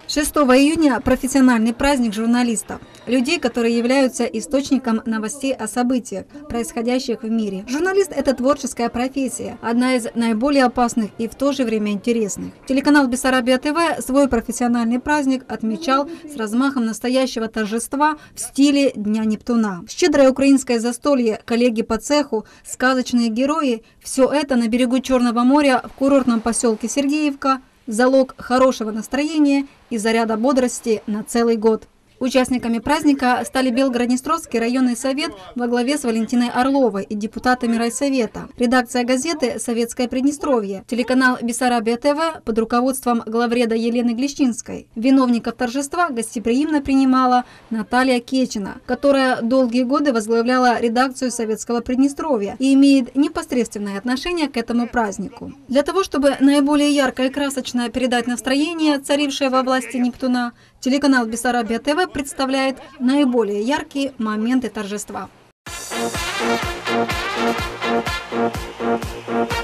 6 июня – профессиональный праздник журналистов, людей, которые являются источником новостей о событиях, происходящих в мире. Журналист – это творческая профессия, одна из наиболее опасных и в то же время интересных. Телеканал Бессарабия ТВ свой профессиональный праздник отмечал с размахом настоящего торжества в стиле Дня Нептуна. Щедрое украинское застолье, коллеги по цеху, сказочные герои – все это на берегу Черного моря в курортном поселке Сергеевка – залог хорошего настроения и заряда бодрости на целый год. Участниками праздника стали Белгород-Днестровский районный совет во главе с Валентиной Орловой и депутатами райсовета, редакция газеты «Советское Приднестровье», телеканал Бессарабия ТВ под руководством главреда Елены Глещинской. Виновников торжества гостеприимно принимала Наталья Кечина, которая долгие годы возглавляла редакцию «Советского Приднестровья» и имеет непосредственное отношение к этому празднику. Для того, чтобы наиболее ярко и красочно передать настроение, царившее во власти Нептуна, телеканал Бессарабия ТВ представляет наиболее яркие моменты торжества.